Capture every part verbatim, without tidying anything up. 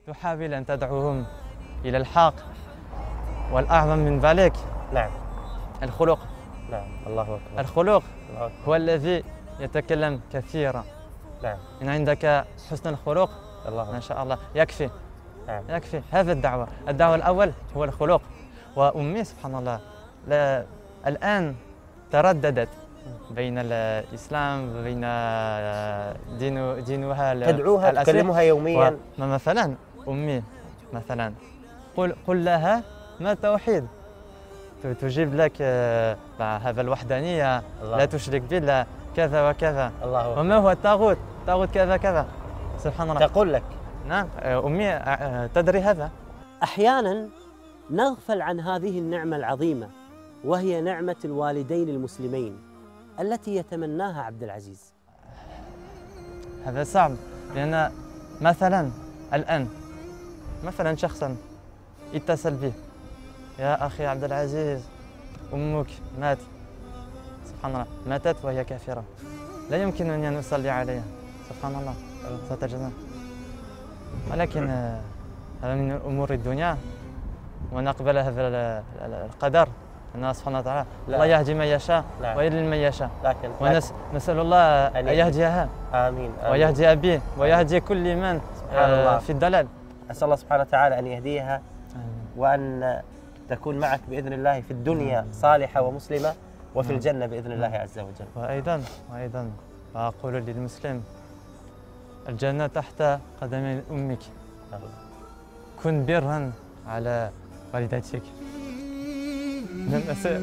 تحاول أن تدعوهم إلى الحق، والأعظم من ذلك نعم الخلق. نعم الله أكبر. الخلق الله أكبر. هو الذي يتكلم كثيرا. نعم. إن عندك حسن الخلق الله ما شاء الله يكفي. نعم. يكفي. هذا الدعوة الدعوة الأول هو الخلق. وأمي سبحان الله لا الآن ترددت بين الإسلام وبين دين دينها تدعوها تكلمها يوميا. مثلا أمي مثلا قل قل لها ما التوحيد، تجيب لك هذا الوحدانية، لا تشرك بالله كذا وكذا. الله. وما هو الطاغوت؟ الطاغوت كذا كذا. سبحان الله. تقول لك. نعم أمي تدري هذا. أحيانا نغفل عن هذه النعمة العظيمة، وهي نعمة الوالدين المسلمين التي يتمناها عبد العزيز. هذا صعب، لأن مثلا الآن مثلا شخصا اتصل بي: يا أخي عبد العزيز أمك مات. سبحان الله، ماتت وهي كافرة، لا يمكنني أن أصلي عليها. سبحان الله، ستجزى. ولكن هذا من أمور الدنيا، ونقبل هذا القدر أن سبحانه وتعالى الله يهدي من يشاء ويضلل من يشاء. لكن ونسأل الله أن يهديها. آمين. ويهدي أبي ويهدي كل من في الضلال. أسأل الله سبحانه وتعالى أن يهديها وأن تكون معك بإذن الله في الدنيا صالحة ومسلمة، وفي الجنة بإذن الله عز وجل. وأيضا وأيضا أقول للمسلم: الجنة تحت قدمي أمك. كن برا على والدتك. لن أسأل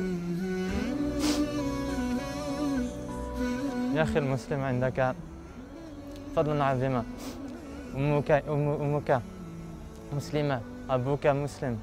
يا أخي المسلم، عندك فضلا عظيما. أمك أم أمك مسلمة، أبوك مسلم.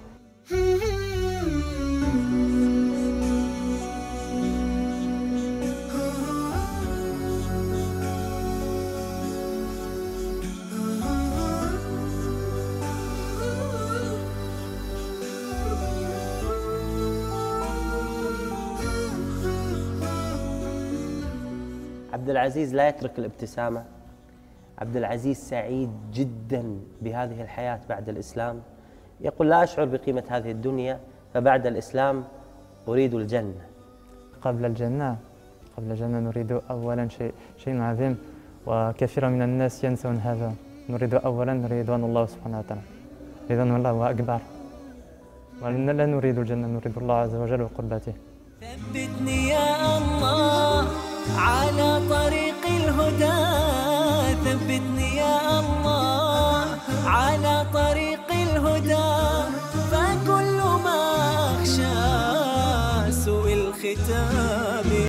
عبد العزيز لا يترك الابتسامة. عبد العزيز سعيد جدا بهذه الحياة بعد الإسلام. يقول: لا أشعر بقيمة هذه الدنيا، فبعد الإسلام أريد الجنة. قبل الجنة قبل الجنة نريد أولا شيء شيء عظيم، وكثير من الناس ينسون هذا. نريد أولا رضوان الله سبحانه وتعالى. رضوان الله هو أكبر، لا نريد الجنة، نريد الله عز وجل وقربته. ثبتني يا الله على طريق الهدى، ثبتني يا الله على طريق الهدى، فكل ما أخشى سوء الختام.